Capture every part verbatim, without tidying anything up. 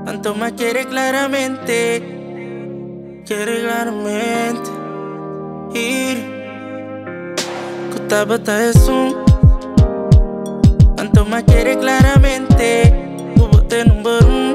Antoma quiere claramente, quiere claramente ir. Kutabata es un Antoma quiere claramente, Kubote number one.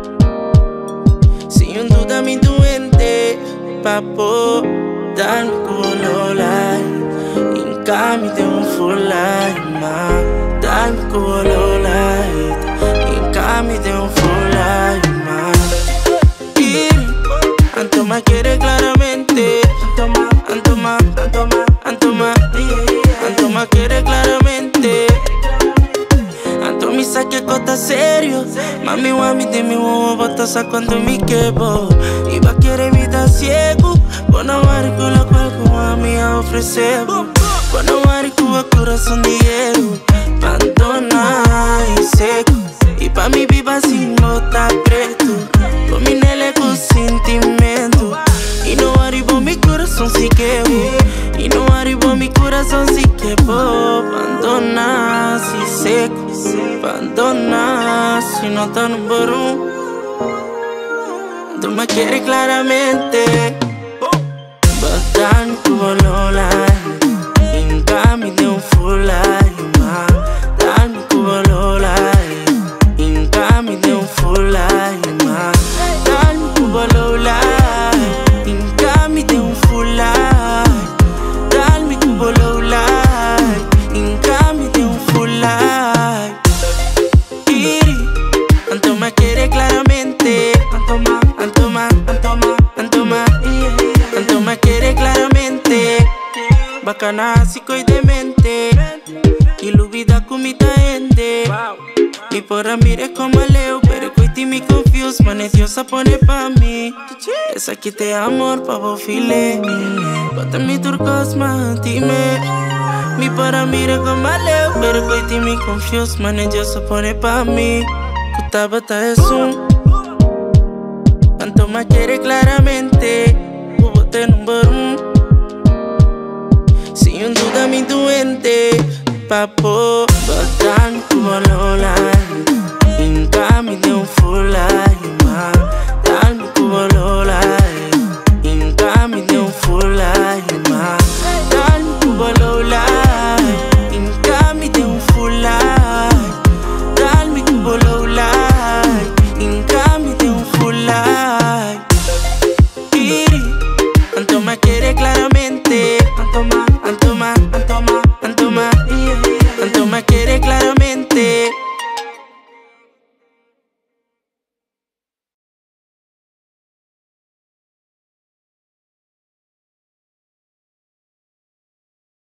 Si un duda mi duende, papo, dan kulo life. Incami de un full life, ma, dan kulo life. Incami de un full life, ma. Y Antoma quiere claramente, Antoma, Antoma, Antoma, Antoma, Antoma quiere claramente. Antomi saque cota serio, mami wami de mi huevo botas cuando mi quebo. Iba quiere vida ciego, bueno marico la cual como a mí a ofrecer. Bueno marico a corazón de hierro, abandona y seco. Y pa' mi viva sin nota preto, por mi nele con sentimiento. Y no arribo mi corazón si quebo, y no arribo mi corazón si quebo. Abandona si seco, abandona si no está number one. Tú me quieres claramente, batan como Lola. En cami de un full life, ma, dan como Lola. En cami de un full life, ma, dan como Lola. En cami de un full life, dan mi como Lola. En cami de un full life. Iri, Antoma quiere claramente, Antoma, Antoma, Antoma, Antoma, Antoma quiere claramente. Bacana, psico y demente, y lu vida con mi gente. Mi porra mire como Leo, pero cuiti mi confuse, mane Diosa pone pa' mí. Es aquí te amor, pavo file, bota mi turcos, man, dime. Mi porra mire como Leo, pero cuiti mi confuse, mane Diosa pone pa' mí. Kutabata es un Antoma quiere claramente, Kubote number one. Si un duda mi duende, papo, batan como Lola.